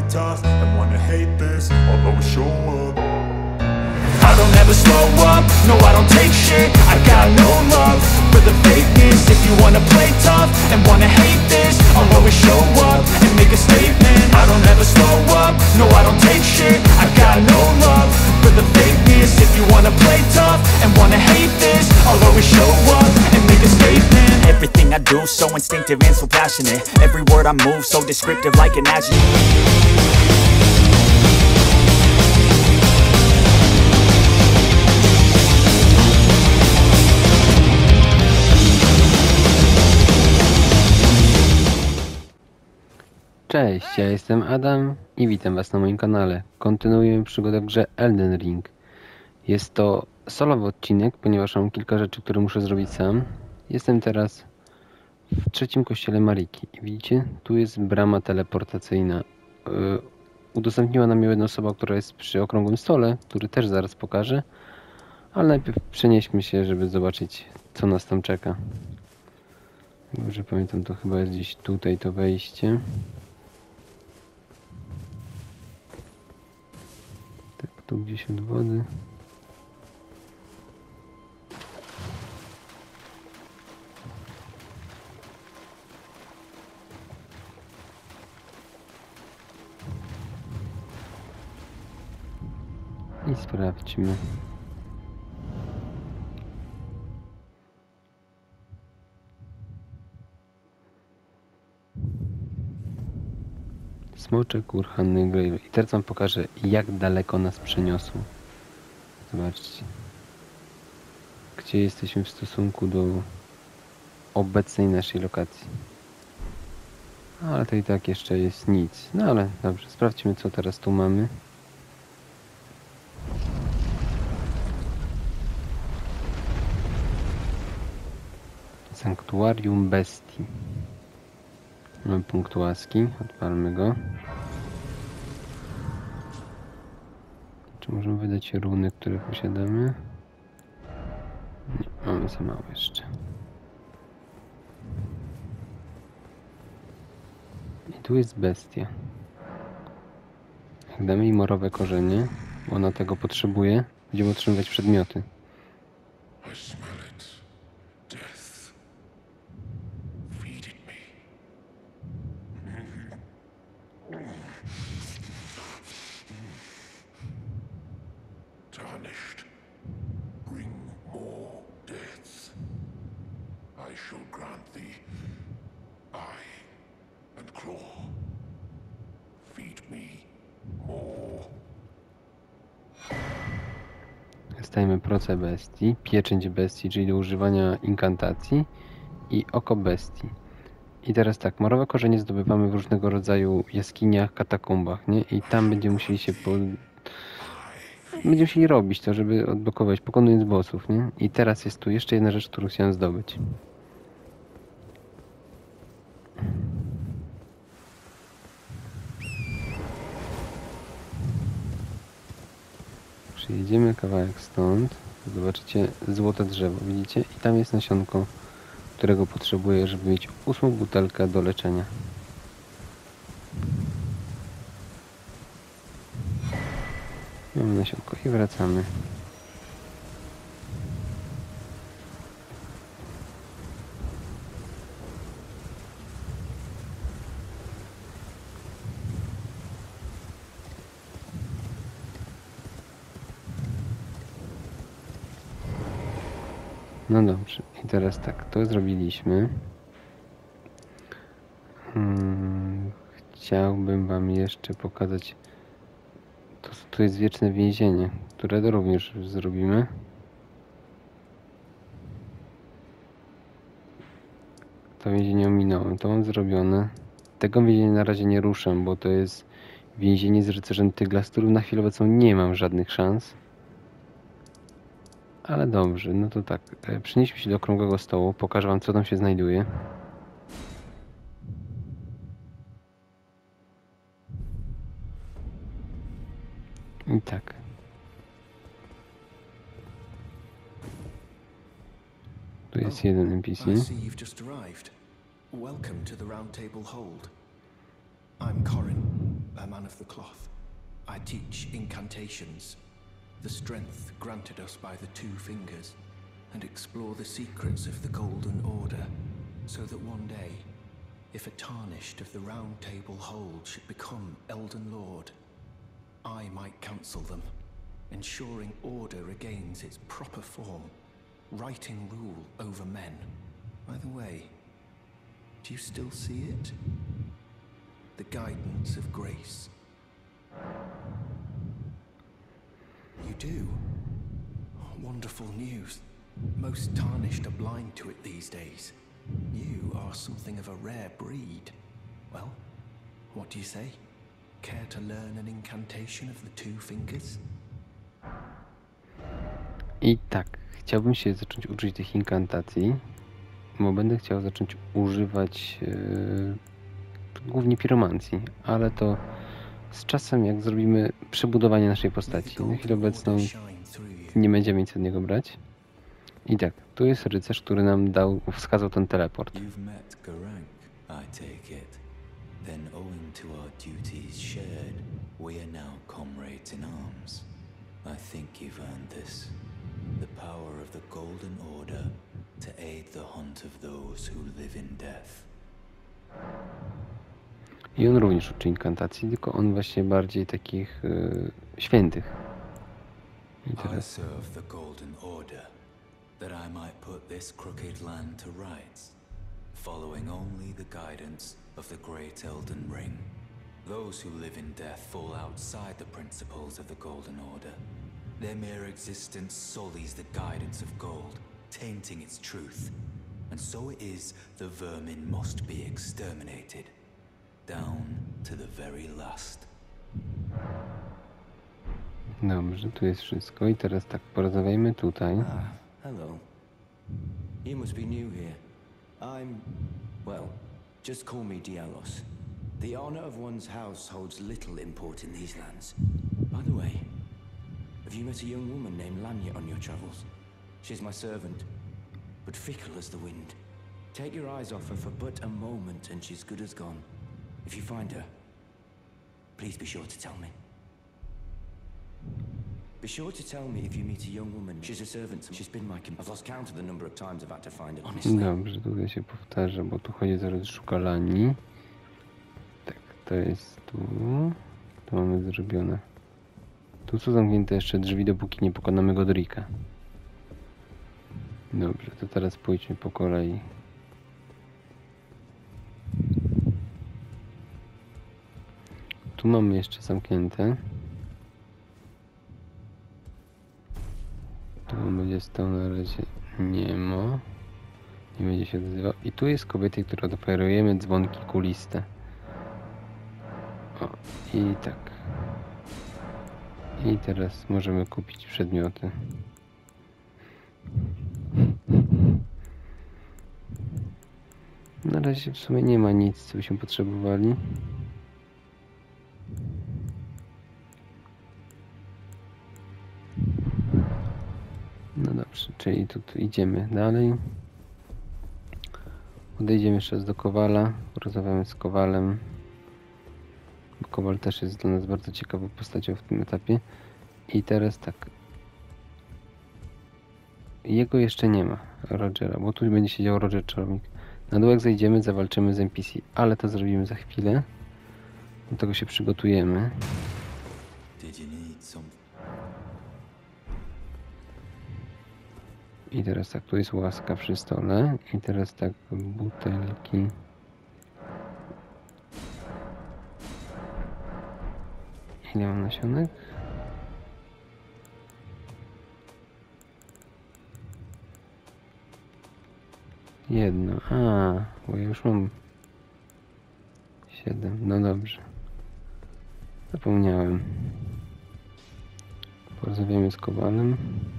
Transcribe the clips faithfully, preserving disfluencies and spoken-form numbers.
tough and wanna hate this, I'll always show up. I don't ever slow up, no I don't take shit. I got no love for the fakeness. If you wanna play tough and wanna hate this, I'll always show up and make a statement. I don't ever slow up, no I don't take shit. I got no love for the fakeness. If you wanna play tough and wanna hate this, I'll always show up and make a statement. Everything I do so instinctive and so passionate. Every word I move so descriptive like an adjective. Cześć, ja jestem Adam i witam Was na moim kanale. Kontynuujemy przygodę w grze Elden Ring. Jest to solowy odcinek, ponieważ mam kilka rzeczy, które muszę zrobić sam. Jestem teraz w trzecim kościele Mariki. Widzicie? Tu jest brama teleportacyjna. Yy, udostępniła nam ją jedna osoba, która jest przy okrągłym stole, który też zaraz pokażę. Ale najpierw przenieśmy się, żeby zobaczyć, co nas tam czeka. Dobrze pamiętam, to chyba jest gdzieś tutaj to wejście. Tak, tu gdzieś od wody. I sprawdźmy. Smoczek Urhanny Grave. I teraz wam pokażę, jak daleko nas przeniosło. Zobaczcie. Gdzie jesteśmy w stosunku do obecnej naszej lokacji. Ale to i tak jeszcze jest nic. No ale dobrze, sprawdźmy, co teraz tu mamy. Sanktuarium Bestii. Mamy punkt łaski, odpalmy go. Czy możemy wydać runy, które posiadamy? Nie, mamy za mało jeszcze. I tu jest bestia. Jak damy jej morowe korzenie, bo ona tego potrzebuje, będziemy otrzymywać przedmioty. Dostajemy proce bestii, pieczęć bestii, czyli do używania inkantacji i oko bestii. I teraz tak, morowe korzenie zdobywamy w różnego rodzaju jaskiniach, katakumbach, nie? I tam będziemy musieli się po... Będziemy musieli robić to, żeby odblokować, pokonując bossów, nie? I teraz jest tu jeszcze jedna rzecz, którą chciałem zdobyć. Przyjedziemy kawałek stąd, zobaczycie złote drzewo, widzicie? I tam jest nasionko, którego potrzebuję, żeby mieć ósmą butelkę do leczenia. Mamy nasionko i wracamy. No dobrze, i teraz tak, to zrobiliśmy. Hmm, chciałbym wam jeszcze pokazać, to, to jest wieczne więzienie, które również zrobimy. To więzienie ominąłem, to mam zrobione. Tego więzienia na razie nie ruszę, bo to jest więzienie z rycerzem Tygla, z którym na chwilę obecną nie mam żadnych szans. Ale dobrze, no to tak, przenieśmy się do okrągłego stołu, pokażę wam, co tam się znajduje. I tak. Tu jest jeden N P C. Welcome to the Round Table Hold. I'm Corin, a man of the cloth. I teach incantations, the strength granted us by the two fingers, and explore the secrets of the Golden Order, so that one day, if a tarnished of the Round Table hold should become Elden Lord, I might counsel them, ensuring order regains its proper form, righting rule over men. By the way, do you still see it? The guidance of grace. You do? Wonderful news. Most tarnished are blind to it these days. You are something of a rare breed. Well, what do you say? Care to learn an incantation of the two fingers? I tak, chciałbym się zacząć uczyć tych inkantacji, bo będę chciał zacząć używać yy, głównie piromancji, ale to z czasem, jak zrobimy przebudowanie naszej postaci. Na chwilę obecną nie będziemy nic od niego brać. I tak, tu jest rycerz, który nam dał, wskazał ten teleport. You've met Garank, I take it. Then owing to our duties shared, we are now comrades in arms. I think you've earned this. The power of the Golden Order to aid the hunt of those who live in death. I on również uczy inkantacji, tylko on właśnie bardziej takich yy, świętych. I I teraz... serve the Golden Order, that I might put this crooked land to rights, following only the guidance of the Great Elden Ring. Those who live in death fall outside the principles of the Golden Order. Their mere existence sullies the guidance of gold, tainting its truth. And so it is the vermin must be exterminated, down to the very last. Dobrze, tu jest wszystko i teraz tak, porozmawiajmy tutaj. Ah, hello. You must be new here. I'm, well, just call me Dialos. The honor of one's house holds little import in these lands. By the way, have you met a young woman named Lanya on your travels? She's my servant, but fickle as the wind. Take your eyes off her for but a moment and she's good as gone. If you find her, please be sure to tell me. Be sure to tell me if you meet a young woman. She's a servant. She's been my companion. I've lost count of the number of times I've had to find her. Honestly. Dobrze, tutaj się powtarza, bo tu chodzi zaraz szuka Lani. Tak, to jest tu. To mamy zrobione. Tu są zamknięte jeszcze drzwi, dopóki nie pokonamy Godrika. Dobrze, to teraz pójdźmy po kolei. Tu mamy jeszcze zamknięte. Tu będzie stał na razie nie ma. Nie będzie się odzywał. I tu jest kobieta, którą oferujemy dzwonki kuliste. O, i tak. I teraz możemy kupić przedmioty. Na razie w sumie nie ma nic, co byśmy potrzebowali. No dobrze, czyli tu, tu idziemy dalej. Odejdziemy jeszcze raz do Kowala, porozmawiamy z Kowalem. Bo Kowal też jest dla nas bardzo ciekawą postacią w tym etapie. I teraz tak. Jego jeszcze nie ma, Rogera, bo tu będzie siedział Roger Czarownik. Na dół jak zejdziemy, zawalczymy z N P C, ale to zrobimy za chwilę. Do tego się przygotujemy. Did you need some? I teraz tak, tu jest łaska przy stole. I teraz tak, butelki. Ile mam nasionek? Jedno. A, bo ja już mam siedem. No dobrze. Zapomniałem. Porozmawiamy z Kowalem.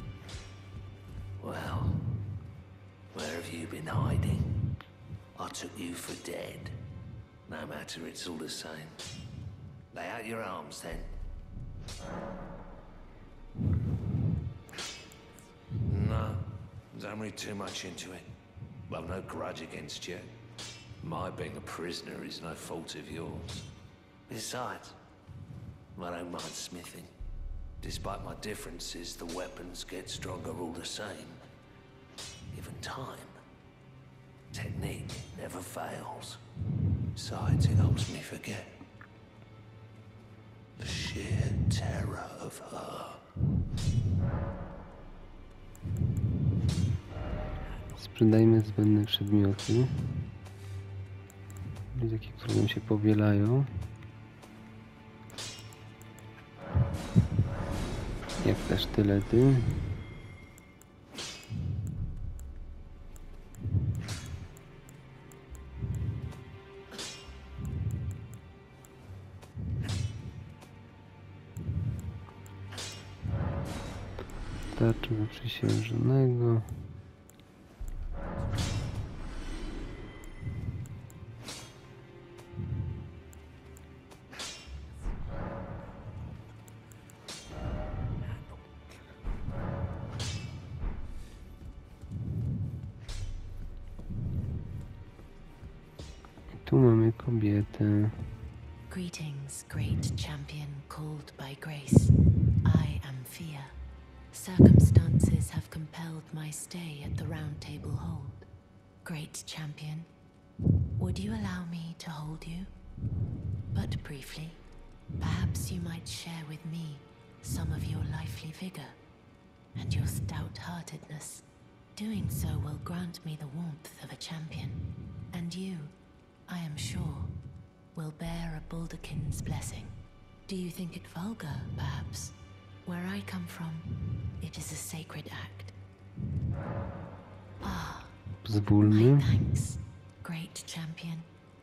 Well, where have you been hiding? I took you for dead. No matter, it's all the same. Lay out your arms then. No, don't read too much into it. I've no grudge against you. My being a prisoner is no fault of yours. Besides, I don't mind smithing. Despite my differences, the weapons get stronger all the same. Even time. Technique never fails. Besides, it helps me forget the sheer terror of her. Sprzedajmy zbędne przedmioty. Takie, które nam się powielają. Jak te sztylety. Tarcza zaprzysiężonego. Tu mamy kobietę. Greetings, great champion called by grace. I am Fia. Circumstances have compelled my stay at the Round Table Hold. Great champion, would you allow me to hold you? But briefly, perhaps you might share with me some of your lively vigor and your stout-heartedness. Doing so will grant me the warmth of a champion, and you, I am sure, will bear a Balderkin's blessing. Do you think it vulgar, perhaps? Where I come from, it is a sacred act. Ah, Pozwólmy. my thanks, great champion.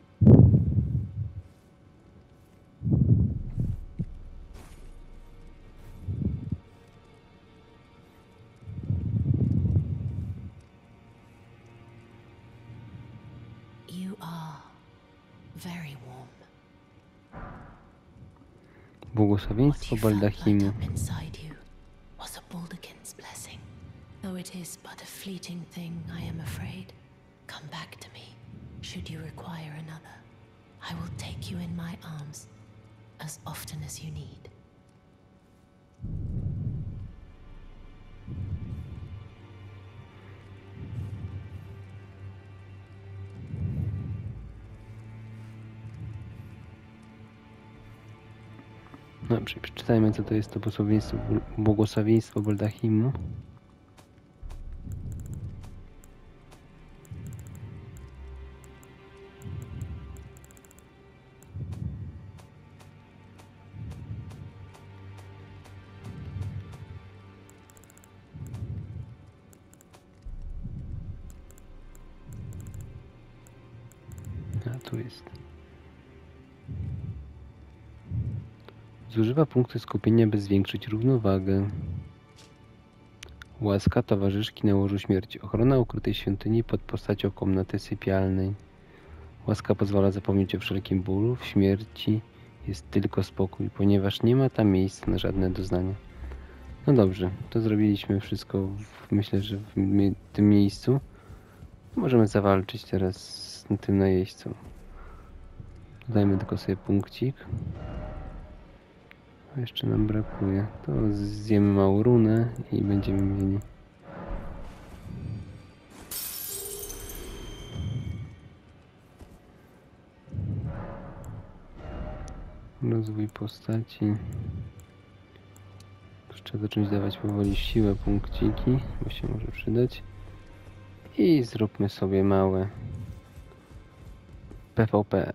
You are very warm. Błogosławieństwo What you felt light Baldachimu. up inside you was a Balderkin's blessing. Though it is but a fleeting thing, I am afraid. Come back to me, should you require another. I will take you in my arms as often as you need. Dobrze, przeczytajmy, co to jest to błogosławieństwo, błogosławieństwo Baldachimu. A tu jest. Zużywa punkty skupienia, by zwiększyć równowagę. Łaska towarzyszki na łożu śmierci. Ochrona ukrytej świątyni pod postacią komnaty sypialnej. Łaska pozwala zapomnieć o wszelkim bólu. W śmierci jest tylko spokój, ponieważ nie ma tam miejsca na żadne doznania. No dobrze, to zrobiliśmy wszystko, w, myślę, że w mi tym miejscu. Możemy zawalczyć teraz z tym najeźdźcą. Dodajmy tylko sobie punkcik. Jeszcze nam brakuje. To zjemy małą runę i będziemy mieli. Rozwój postaci. Trzeba zacząć dawać powoli siłę punkciki, bo się może przydać. I zróbmy sobie małe P V P.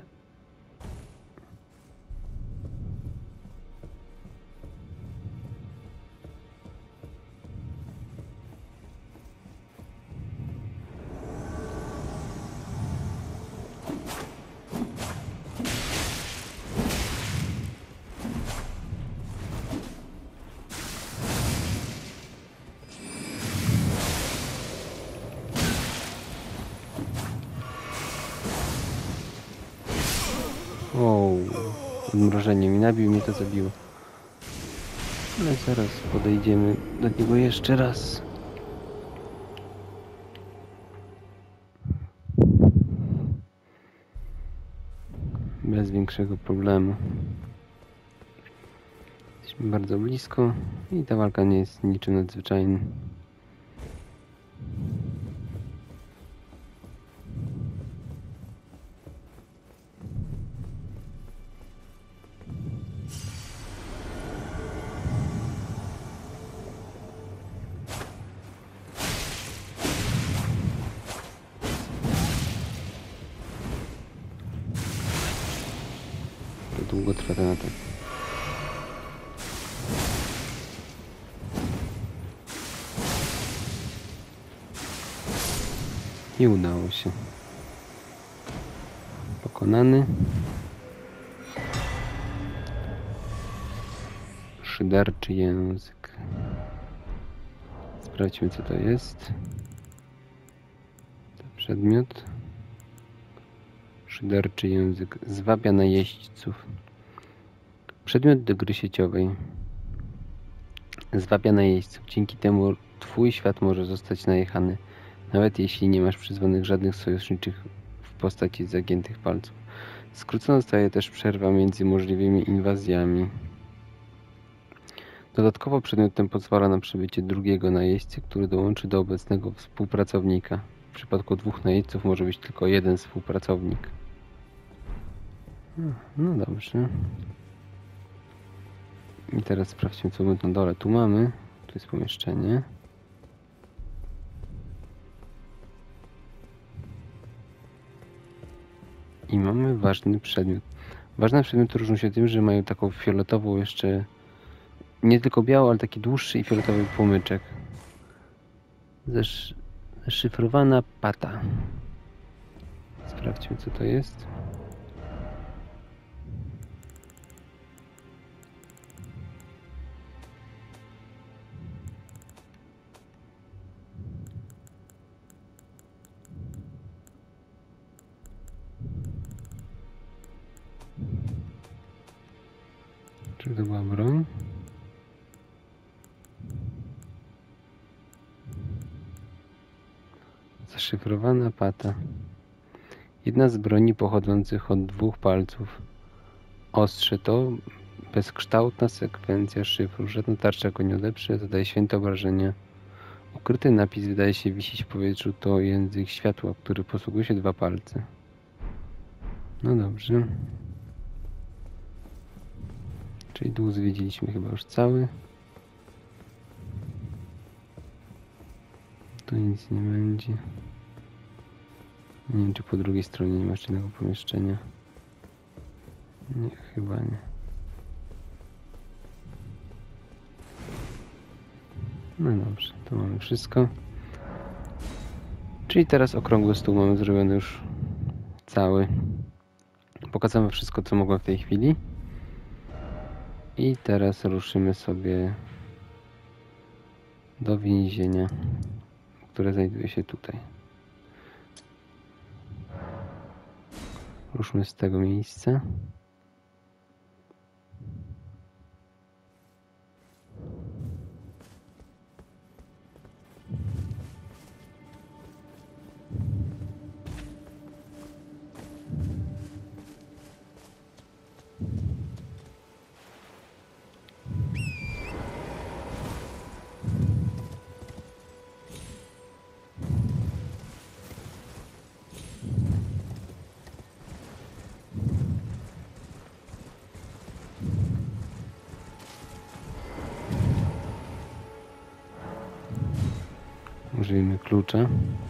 O, odmrożenie mi nabił, mnie to zabiło. Ale zaraz podejdziemy do niego jeszcze raz. Bez większego problemu. Jesteśmy bardzo blisko i ta walka nie jest niczym nadzwyczajnym. To długo trwa ten atak. I udało się. Pokonany. Szyderczy język. Sprawdźmy, co to jest. To przedmiot. Szyderczy język. Zwabia najeźdźców. Przedmiot do gry sieciowej. Zwabia najeźdźców. Dzięki temu twój świat może zostać najechany. Nawet jeśli nie masz przyzwanych żadnych sojuszniczych w postaci zagiętych palców. Skrócona zostaje też przerwa między możliwymi inwazjami. Dodatkowo przedmiot ten pozwala na przybycie drugiego najeźdźcy, który dołączy do obecnego współpracownika. W przypadku dwóch najeźdźców może być tylko jeden współpracownik. No dobrze. I teraz sprawdźmy, co my na dole tu mamy. Tu jest pomieszczenie. I mamy ważny przedmiot. Ważne przedmioty różnią się tym, że mają taką fioletową jeszcze, nie tylko białą, ale taki dłuższy i fioletowy płomyczek. Zasz... Zaszyfrowana pata. Sprawdźmy, co to jest. Czy to była broń? Zaszyfrowana pata. Jedna z broni pochodzących od dwóch palców. Ostrze to bezkształtna sekwencja szyfru. Żadna tarcza go nie odeprze, zadaje święte obrażenia. Ukryty napis wydaje się wisieć w powietrzu. To język światła, który posługuje się dwa palce. No dobrze. Czyli dół zwiedziliśmy chyba już cały. Tu nic nie będzie. Nie wiem, czy po drugiej stronie nie ma jeszcze innego pomieszczenia. Nie, chyba nie. No dobrze, to mamy wszystko. Czyli teraz okrągły stół mamy zrobiony już cały. Pokazamy wszystko, co mogłem w tej chwili. I teraz ruszymy sobie do więzienia, które znajduje się tutaj. Ruszmy z tego miejsca. Użyjmy klucza.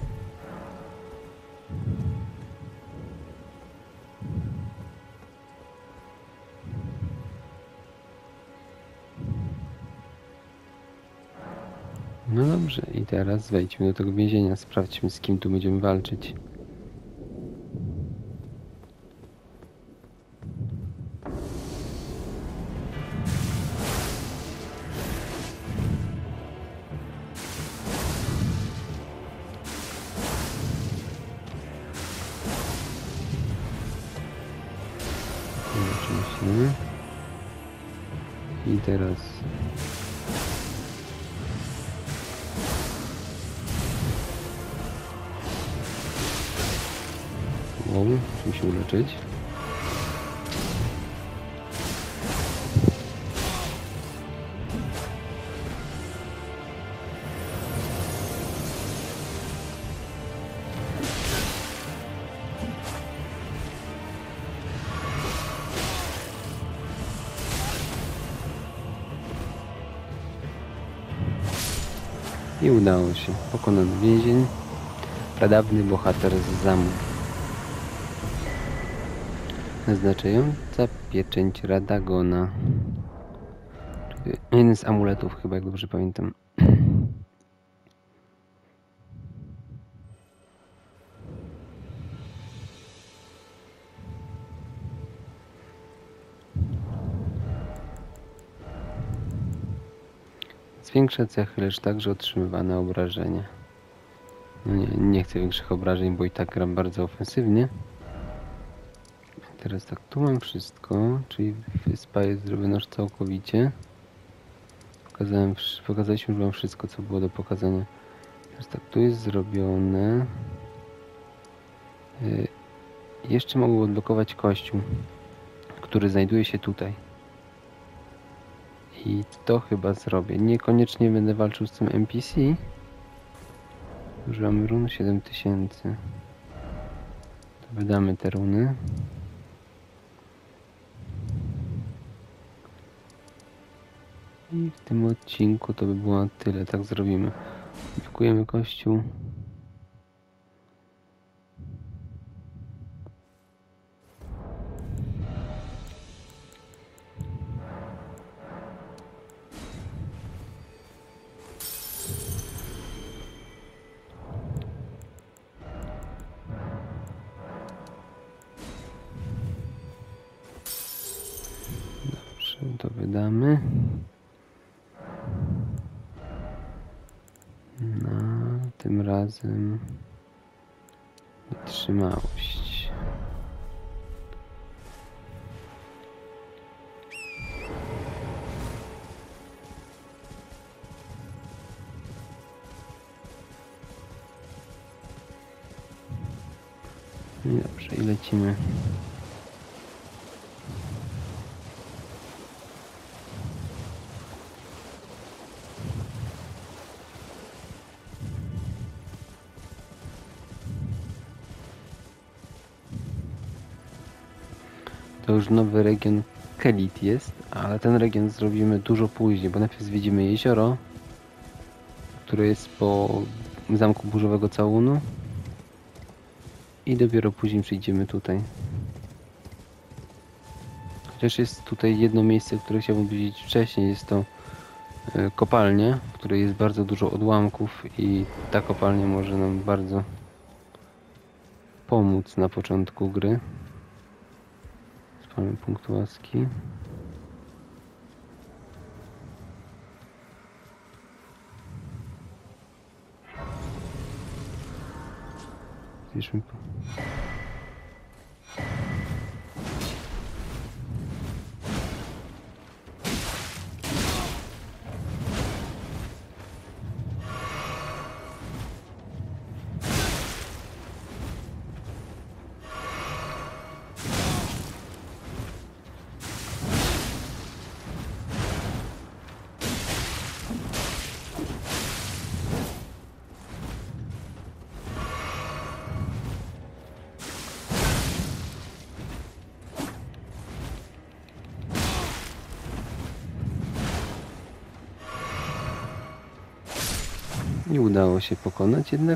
No dobrze, i teraz wejdźmy do tego więzienia. Sprawdźmy, z kim tu będziemy walczyć. Oczywiście. I teraz wow, musimy się uleczyć. I udało się. Pokonany więzień. Pradawny bohater z zamu. Naznaczająca pieczęć Radagona. Czyli jeden z amuletów chyba, jak dobrze pamiętam. Zwiększa cechy, lecz także otrzymywane obrażenia. No nie, nie chcę większych obrażeń, bo i tak gram bardzo ofensywnie. Teraz tak, tu mam wszystko, czyli wyspa jest zrobiona już całkowicie. Pokazałem, pokazaliśmy, że mam wszystko, co było do pokazania. Teraz tak, tu jest zrobione. Yy, jeszcze mogę odblokować kościół, który znajduje się tutaj. I to chyba zrobię. Niekoniecznie będę walczył z tym N P C. Używamy run siedem tysięcy. To wydamy te runy. I w tym odcinku to by było na tyle. Tak zrobimy. Blokujemy kościół. To wydamy na tym razem wytrzymałość. I dobrze, i lecimy. To już nowy region Kelit jest, ale ten region zrobimy dużo później, bo najpierw zwiedzimy jezioro, które jest po zamku burzowego całunu i dopiero później przyjdziemy tutaj. Chociaż jest tutaj jedno miejsce, które chciałbym widzieć wcześniej, jest to kopalnia, w której jest bardzo dużo odłamków i ta kopalnia może nam bardzo pomóc na początku gry. Spalmy punkt łaski. Zbierzmy po... Nie udało się pokonać jednak.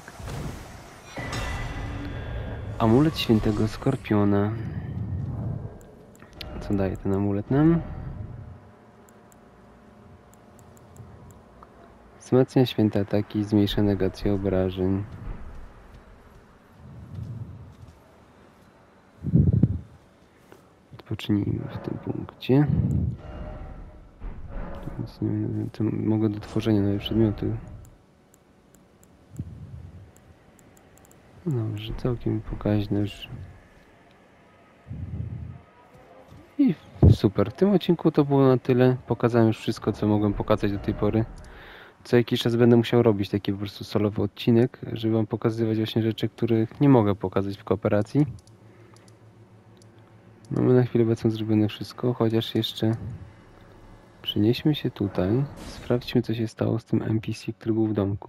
Amulet świętego Skorpiona. Co daje ten amulet nam? Wzmacnia święte ataki i zmniejsza negację obrażeń. Odpocznijmy w tym punkcie. Więc nie wiem, to mogę do tworzenia nowe przedmioty. No dobrze, całkiem pokaźne już. I super, w tym odcinku to było na tyle. Pokazałem już wszystko, co mogłem pokazać do tej pory. Co jakiś czas będę musiał robić taki po prostu solowy odcinek, żeby wam pokazywać właśnie rzeczy, których nie mogę pokazać w kooperacji. Mamy na chwilę obecną zrobione wszystko, chociaż jeszcze przenieśmy się tutaj. Sprawdźmy, co się stało z tym N P C, który był w domku.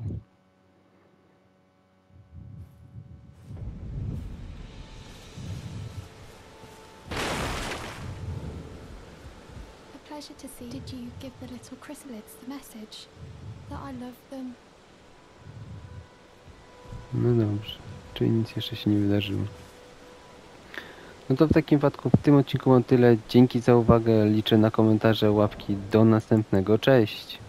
Pleasure to see. Did you give the little chrysalids the message that I love them No dobrze, czyli nic jeszcze się nie wydarzyło. No to w takim wypadku w tym odcinku mam tyle. Dzięki za uwagę, liczę na komentarze, łapki. Do następnego, cześć!